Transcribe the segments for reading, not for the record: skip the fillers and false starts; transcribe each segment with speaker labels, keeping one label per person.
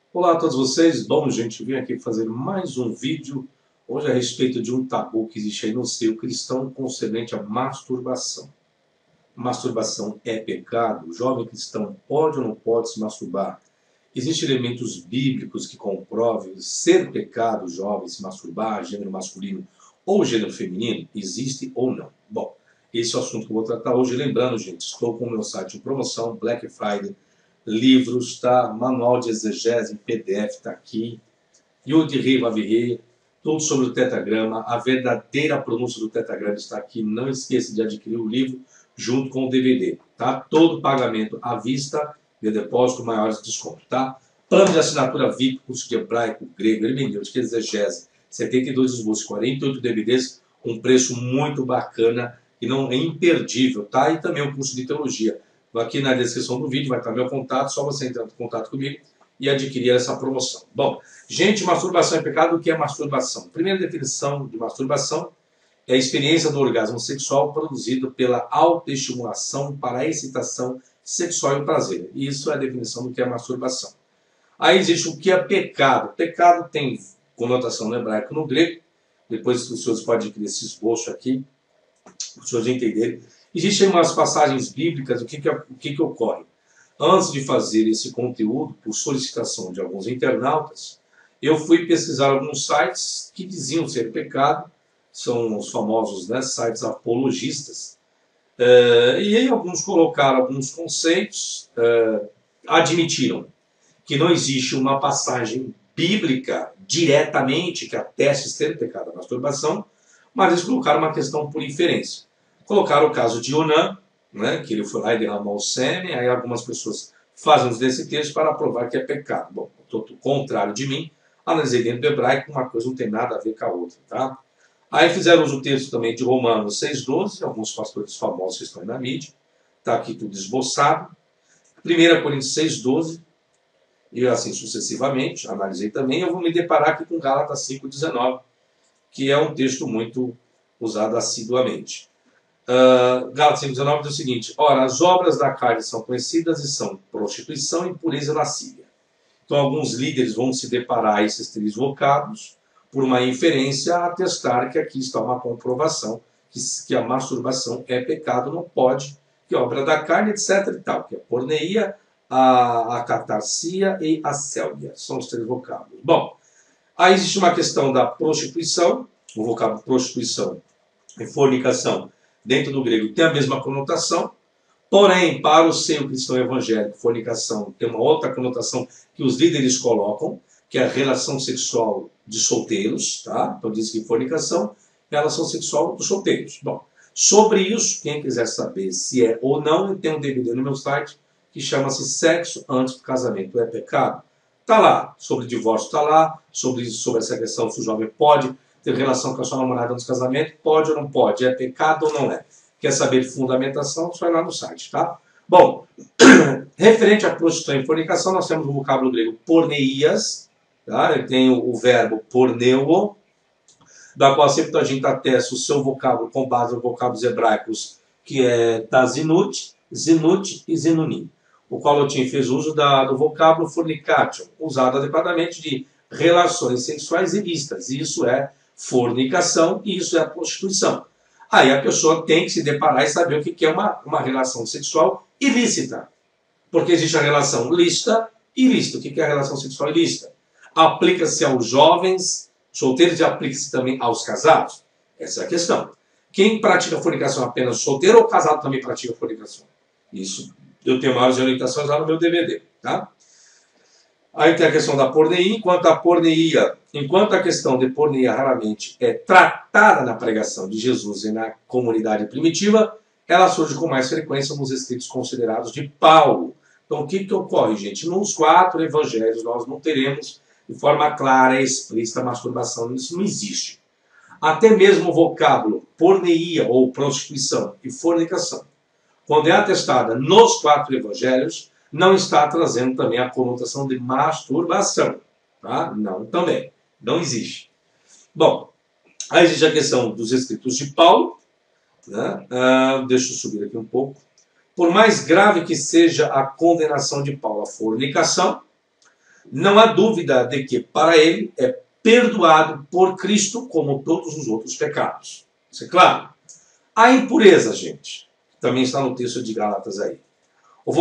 Speaker 1: Olá a todos vocês, bom gente, vim aqui fazer mais um vídeo hoje a respeito de um tabu que existe aí no seio cristão concernente à masturbação. Masturbação é pecado? O jovem cristão pode ou não pode se masturbar? Existem elementos bíblicos que comprovem ser pecado o jovem se masturbar, gênero masculino ou gênero feminino? Existe ou não? Bom, esse é o assunto que eu vou tratar hoje. Lembrando, gente, estou com o meu site em promoção, Black Friday, livros, tá? Manual de exegese em PDF está aqui, Yud Rei Vav Rei, tudo sobre o tetragrama, a verdadeira pronúncia do tetragrama está aqui. Não esqueça de adquirir o livro junto com o DVD, tá? Todo pagamento à vista, de depósito, maiores descontos, tá? Plano de assinatura VIP, curso de hebraico, grego, hermenêutica, exegese, 72 esboços, 48 DVDs, um preço muito bacana e não é imperdível, tá? E também o curso de teologia. Aqui na descrição do vídeo vai estar meu contato, só você entrar em contato comigo e adquirir essa promoção. Bom, gente, masturbação é pecado. O que é masturbação? Primeira definição de masturbação é a experiência do orgasmo sexual produzido pela autoestimulação para a excitação sexual e o prazer. Isso é a definição do que é masturbação. Aí existe o que é pecado. Pecado tem conotação no hebraico e no grego. Depois os senhores podem adquirir esse esboço aqui, para os senhores entenderem. Existem umas passagens bíblicas, o que ocorre? Antes de fazer esse conteúdo, por solicitação de alguns internautas, eu fui pesquisar alguns sites que diziam ser pecado, são os famosos, né, sites apologistas, e aí alguns colocaram alguns conceitos, admitiram que não existe uma passagem bíblica diretamente que ateste ser pecado a masturbação, mas eles colocaram uma questão por inferência. Colocaram o caso de Onã, né, que ele foi lá e derramou o sêmen, aí algumas pessoas fazem uso desse texto para provar que é pecado. Bom, o contrário de mim, analisei dentro do hebraico, uma coisa não tem nada a ver com a outra, tá? Aí fizeram uso do texto também de Romanos 6,12, alguns pastores famosos que estão aí na mídia, está aqui tudo esboçado. 1 Coríntios 6,12, e assim sucessivamente, analisei também. Eu vou me deparar aqui com Gálatas 5,19, que é um texto muito usado assiduamente. Gálatas 5,19 diz o seguinte: ora, as obras da carne são conhecidas e são prostituição, impureza e lascívia. Então alguns líderes vão se deparar a esses três vocados por uma inferência a atestar que aqui está uma comprovação que a masturbação é pecado, não pode, que é obra da carne, etc. e tal, que é a porneia, a catarsia e a célbia. São os três vocábulos. Bom, aí existe uma questão da prostituição, o vocábulo prostituição e fornicação dentro do grego tem a mesma conotação, porém, para o seio cristão evangélico, fornicação tem uma outra conotação que os líderes colocam, que é a relação sexual de solteiros, tá? Então diz que fornicação é a relação sexual dos solteiros. Bom, sobre isso, quem quiser saber se é ou não, tem um DVD no meu site que chama-se Sexo Antes do Casamento é Pecado. Tá lá, sobre divórcio tá lá, sobre essa questão se o jovem pode ter relação com a sua namorada antes do casamento, pode ou não pode, é pecado ou não é. Quer saber de fundamentação, só ir lá no site, tá? Bom, referente à prostituição e fornicação, nós temos o vocábulo grego porneias, tá? Ele tem o verbo porneuo, da qual a Septuaginta atesta o seu vocábulo com base nos vocábulos hebraicos, que é tazinut, zinut e zinunim. O qual Lotim fez uso do vocábulo fornicatio, usado adequadamente de relações sexuais ilícitas. Isso é fornicação e isso é a prostituição. Aí a pessoa tem que se deparar e saber o que é uma relação sexual ilícita. Porque existe a relação lícita e ilícita. O que é a relação sexual ilícita? Aplica-se aos jovens solteiros e aplica-se também aos casados? Essa é a questão. Quem pratica fornicação apenas solteiro ou casado também pratica fornicação? Isso eu tenho maiores orientações lá no meu DVD, tá? Aí tem a questão da porneia. Enquanto a questão de porneia raramente é tratada na pregação de Jesus e na comunidade primitiva, ela surge com mais frequência nos escritos considerados de Paulo. Então o que ocorre, gente? Nos 4 evangelhos nós não teremos de forma clara e explícita masturbação. Isso não existe. Até mesmo o vocábulo porneia ou prostituição e fornicação, quando é atestada nos 4 evangelhos, não está trazendo também a conotação de masturbação. Tá? Não, também. Não existe. Bom, aí existe a questão dos escritos de Paulo. Né? Deixa eu subir aqui um pouco. Por mais grave que seja a condenação de Paulo à fornicação, Não há dúvida de que para ele é perdoado por Cristo como todos os outros pecados. Isso é claro. A impureza, gente, também está no texto de Gálatas aí. O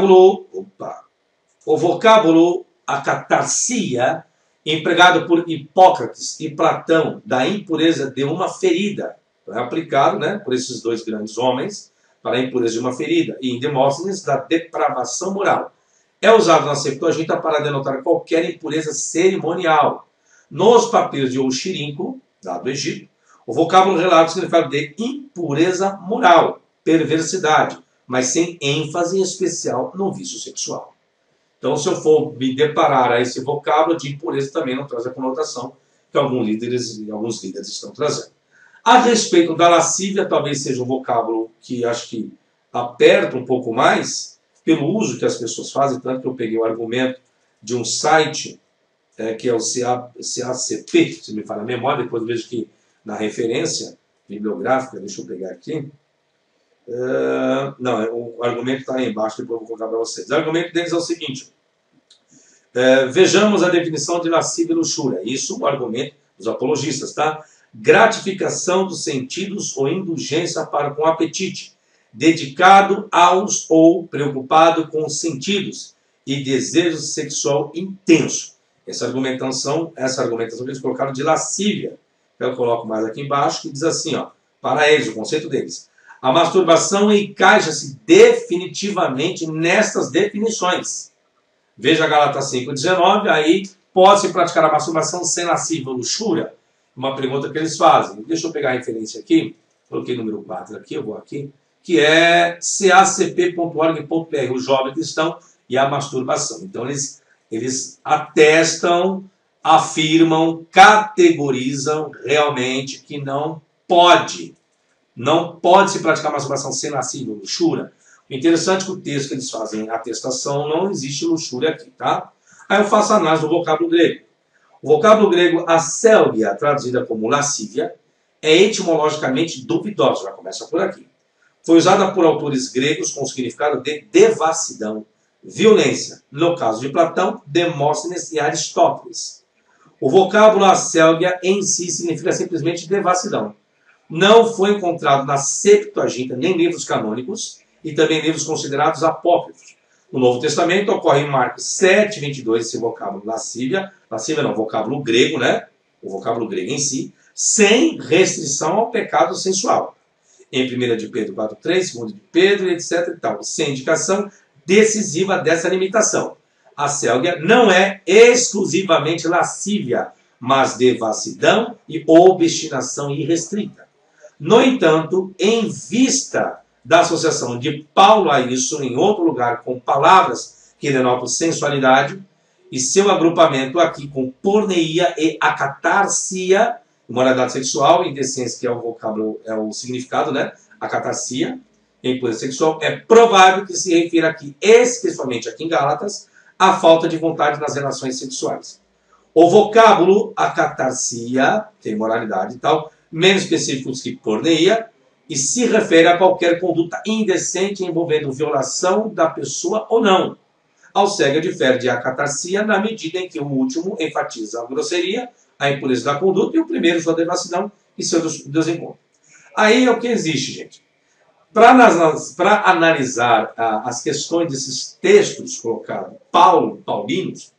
Speaker 1: vocábulo acatarsia, empregado por Hipócrates e Platão, da impureza de uma ferida, é aplicado, né, por esses dois grandes homens para a impureza de uma ferida, e em Demóstenes, da depravação moral. É usado na Septuaginta para denotar qualquer impureza cerimonial. Nos papiros de Oxirínculo, lá do Egito, o vocábulo relata o significado de impureza moral, perversidade, mas sem ênfase especial no vício sexual. Então, se eu for me deparar a esse vocábulo de impureza, também não traz a conotação que alguns líderes estão trazendo. A respeito da lascívia, talvez seja um vocábulo que acho que aperta um pouco mais, pelo uso que as pessoas fazem, tanto que eu peguei o argumento de um site, que é o CACP, se me fala a memória, depois eu vejo que na referência bibliográfica, deixa eu pegar aqui, não, o argumento está aí embaixo, depois eu vou colocar para vocês. O argumento deles é o seguinte, vejamos a definição de lascívia e luxúria, isso o argumento dos apologistas, tá? Gratificação dos sentidos ou indulgência para com apetite, dedicado aos ou preocupado com os sentidos e desejo sexual intenso. Essa argumentação que eles colocaram de lascívia, que eu coloco mais aqui embaixo, que diz assim, ó, para eles, o conceito deles. A masturbação encaixa-se definitivamente nestas definições. Veja Gálatas 5,19, aí pode-se praticar a masturbação sem lascívia ou luxúria? Uma pergunta que eles fazem. Deixa eu pegar a referência aqui, coloquei número 4 aqui, eu vou aqui, que é cacp.org.br, o jovem cristão e a masturbação. Então eles atestam, afirmam, categorizam realmente que não pode se praticar masturbação sem lascívia ou luxúria. O interessante é que o texto que eles fazem atestação não existe luxúria aqui, tá? Aí eu faço a análise do vocábulo grego. O vocábulo grego asélgia, traduzida como lascívia, é etimologicamente duvidosa, já começa por aqui. Foi usada por autores gregos com o significado de devassidão, violência, no caso de Platão, Demóstenes e Aristóteles. O vocábulo asélgia em si significa simplesmente devassidão. Não foi encontrado na Septuaginta nem livros canônicos e também livros considerados apócrifos. No Novo Testamento ocorre em Marcos 7,22 esse vocábulo lascívia não, vocábulo grego, né? O vocábulo grego em si, sem restrição ao pecado sensual. Em 1 de Pedro 4,3, 2 de Pedro, etc. e tal, sem indicação decisiva dessa limitação. A asélgia não é exclusivamente lascívia, mas devassidão e obstinação irrestrita. No entanto, em vista da associação de Paulo a isso em outro lugar com palavras que denotam sensualidade, e seu agrupamento aqui com porneia e acatarsia, imoralidade sexual, indecência, que é o vocábulo, é o significado, né? Acatarsia, impureza sexual, é provável que se refira aqui, especialmente aqui em Gálatas, à falta de vontade nas relações sexuais. O vocábulo acatarsia, que é imoralidade e tal, menos específicos que porneia, e se refere a qualquer conduta indecente envolvendo violação da pessoa ou não. Alcégia difere de acatarsia na medida em que o último enfatiza a grosseria, a impureza da conduta, e o primeiro sua devassidão e seu desencontro. Aí é o que existe, gente. Para analisar as questões desses textos colocados, paulinos,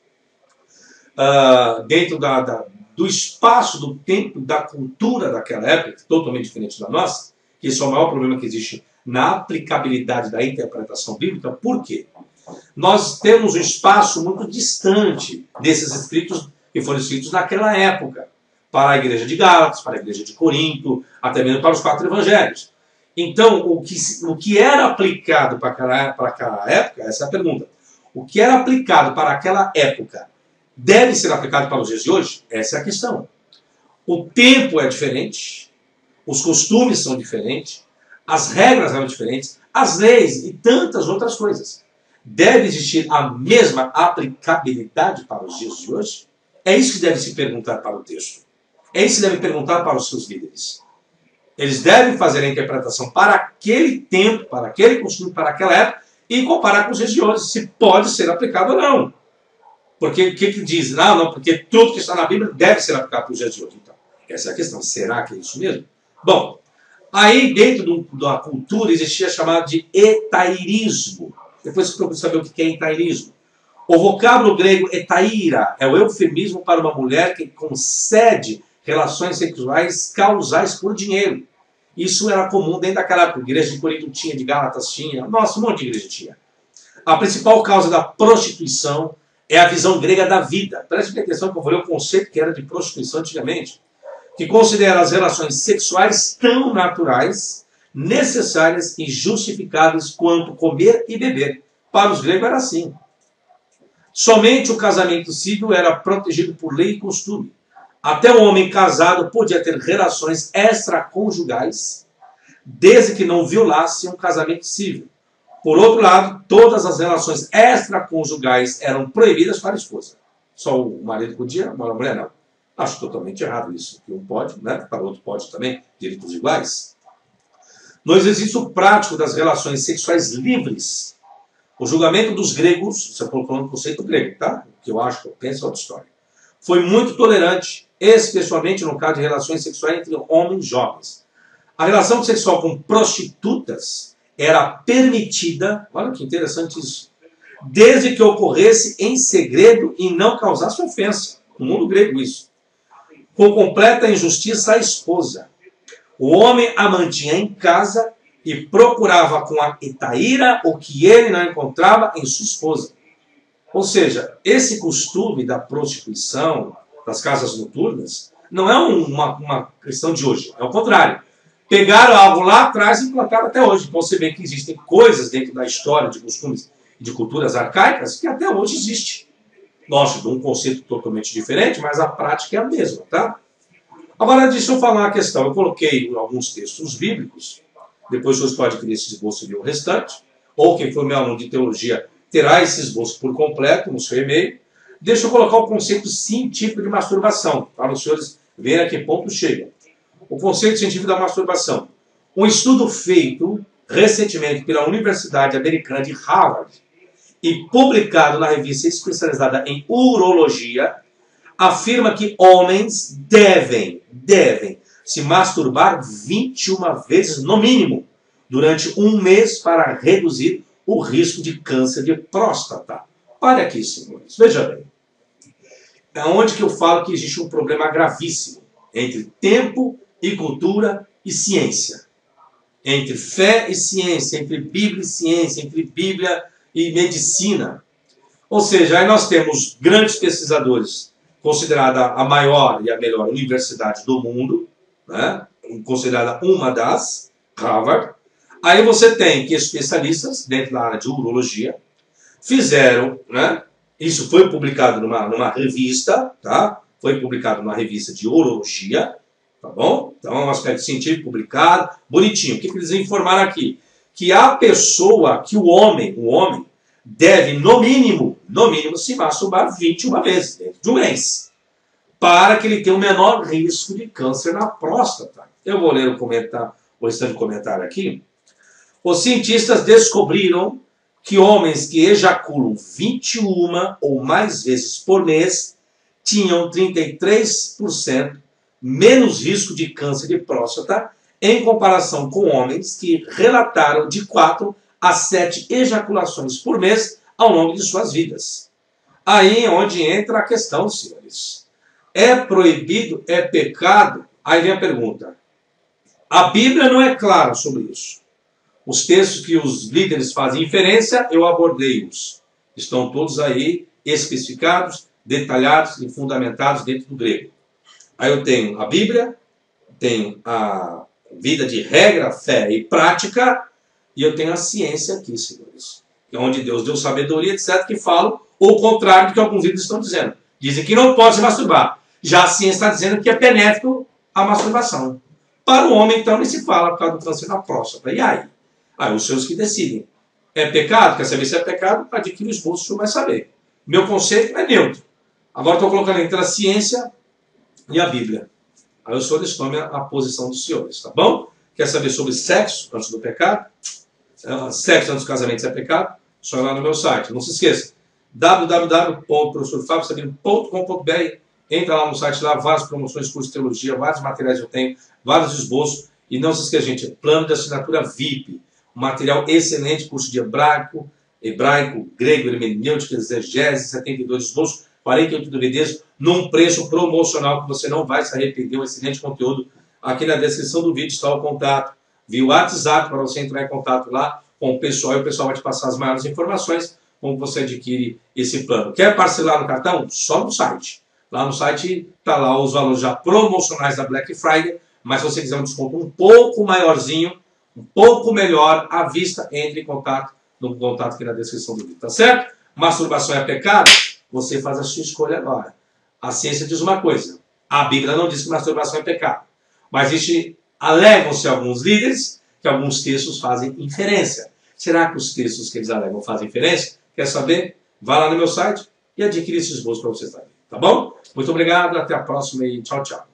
Speaker 1: dentro do espaço, do tempo, da cultura daquela época, totalmente diferente da nossa, que esse é o maior problema que existe na aplicabilidade da interpretação bíblica. Por quê? Nós temos um espaço muito distante desses escritos que foram escritos naquela época, para a igreja de Gálatas, para a igreja de Corinto, até mesmo para os 4 evangelhos. Então, o que era aplicado para aquela época, essa é a pergunta, o que era aplicado para aquela época deve ser aplicado para os dias de hoje? Essa é a questão. O tempo é diferente, os costumes são diferentes, as regras são diferentes, as leis e tantas outras coisas. Deve existir a mesma aplicabilidade para os dias de hoje? É isso que deve se perguntar para o texto. É isso que deve perguntar para os seus líderes. Eles devem fazer a interpretação para aquele tempo, para aquele costume, para aquela época, e comparar com os dias de hoje, se pode ser aplicado ou não. Porque o que diz? Não, não, porque tudo que está na Bíblia deve ser aplicado para os dias de hoje. Então, essa é a questão. Será que é isso mesmo? Bom, aí dentro da cultura existia chamado de etairismo. Depois você procura saber o que é etairismo. O vocábulo grego etaira é o eufemismo para uma mulher que concede relações sexuais causais por dinheiro. Isso era comum dentro daquela época. A igreja de Corinto tinha, de Gálatas tinha, nossa, um monte de igreja tinha. A principal causa da prostituição é a visão grega da vida. Preste atenção que eu vou ler o conceito que era de prostituição antigamente, que considera as relações sexuais tão naturais, necessárias e justificáveis quanto comer e beber. Para os gregos era assim. Somente o casamento civil era protegido por lei e costume. Até o homem casado podia ter relações extraconjugais, desde que não violasse um casamento civil. Por outro lado, todas as relações extraconjugais eram proibidas para a esposa. Só o marido podia, a mulher não. Acho totalmente errado isso. Que um pode, né? Para o outro pode também, direitos iguais. No exercício prático das relações sexuais livres, o julgamento dos gregos, você colocou no conceito grego, tá? O que eu acho, que eu penso é outra história, foi muito tolerante, especialmente no caso de relações sexuais entre homens jovens. A relação sexual com prostitutas era permitida, olha que interessante isso, desde que ocorresse em segredo e não causasse ofensa. No mundo grego isso. Com completa injustiça à esposa. O homem a mantinha em casa e procurava com a etaíra o que ele não encontrava em sua esposa. Ou seja, esse costume da prostituição, das casas noturnas, não é uma questão de hoje. É o contrário. Pegaram algo lá atrás e implantaram até hoje. Então você vê que existem coisas dentro da história, de costumes e de culturas arcaicas que até hoje existe. Lógico, de um conceito totalmente diferente, mas a prática é a mesma, tá? Agora, deixa eu falar uma questão. Eu coloquei alguns textos bíblicos. Depois vocês podem criar esse esboço e ver o restante. Ou quem for meu aluno de teologia terá esse esboço por completo no seu e-mail. Deixa eu colocar o conceito científico de masturbação, para os senhores verem a que ponto chega. O conceito científico da masturbação. Um estudo feito recentemente pela Universidade Americana de Harvard e publicado na revista especializada em urologia, afirma que homens devem se masturbar 21 vezes no mínimo durante um mês para reduzir o risco de câncer de próstata. Pare aqui, senhores. Veja bem. É onde que eu falo que existe um problema gravíssimo entre tempo e cultura e ciência. Entre fé e ciência, entre Bíblia e ciência, entre Bíblia e medicina. Ou seja, aí nós temos grandes pesquisadores, considerada a maior e a melhor universidade do mundo, né? Considerada uma das, Harvard. Aí você tem que especialistas dentro da área de urologia fizeram, né? Isso foi publicado numa revista, tá? Foi publicado numa revista de urologia, tá bom? Então é um aspecto científico publicado, bonitinho. O que eles informaram aqui? Que a pessoa, que o homem deve, no mínimo, se masturbar 21 vezes dentro de um mês, para que ele tenha o menor risco de câncer na próstata. Eu vou ler o restante do comentário aqui. Os cientistas descobriram que homens que ejaculam 21 ou mais vezes por mês tinham 33% menos risco de câncer de próstata em comparação com homens que relataram de 4 a 7 ejaculações por mês ao longo de suas vidas. Aí é onde entra a questão, senhores. É proibido? É pecado? Aí vem a pergunta. A Bíblia não é clara sobre isso. Os textos que os líderes fazem inferência, eu abordei-os. Estão todos aí especificados, detalhados e fundamentados dentro do grego. Aí eu tenho a Bíblia, tenho a vida de regra, fé e prática, e eu tenho a ciência aqui, senhores. Que é onde Deus deu sabedoria, etc., que falam o contrário do que alguns líderes estão dizendo. Dizem que não pode se masturbar. Já a ciência está dizendo que é benéfico a masturbação. Para o homem, então, nem se fala por causa do câncer na próstata. E aí? Aí os senhores que decidem. É pecado? Quer saber se é pecado? Adquire o esboço, o senhor vai saber. Meu conceito é neutro. Agora estou colocando entre a ciência e a Bíblia. Aí os senhores tomem a posição dos senhores, tá bom? Quer saber sobre sexo antes do pecado? Sexo antes do casamento é pecado? Só lá no meu site. Não se esqueça. www.professorfabiosabino.com.br. Entra lá no site, lá, várias promoções, cursos de teologia, vários materiais eu tenho, vários esboços. E não se esqueça, gente, plano de assinatura VIP. Um material excelente, curso de hebraico, grego, hermenêutica, exegese, 72 esboços, 48 DVDs, num preço promocional que você não vai se arrepender. Um excelente conteúdo. Aqui na descrição do vídeo está o contato via WhatsApp para você entrar em contato lá com o pessoal e o pessoal vai te passar as maiores informações como você adquire esse plano. Quer parcelar no cartão? Só no site. Lá no site está lá os valores já promocionais da Black Friday, mas se você quiser um desconto um pouco maiorzinho, um pouco melhor, à vista, entre em contato no contato aqui na descrição do vídeo, tá certo? Masturbação é pecado? Você faz a sua escolha agora. A ciência diz uma coisa, a Bíblia não diz que masturbação é pecado, mas alegam-se alguns líderes que alguns textos fazem inferência. Será que os textos que eles alegam fazem inferência? Quer saber? Vá lá no meu site e adquira esse esboço para você saber. Tá bom? Muito obrigado, até a próxima e tchau, tchau.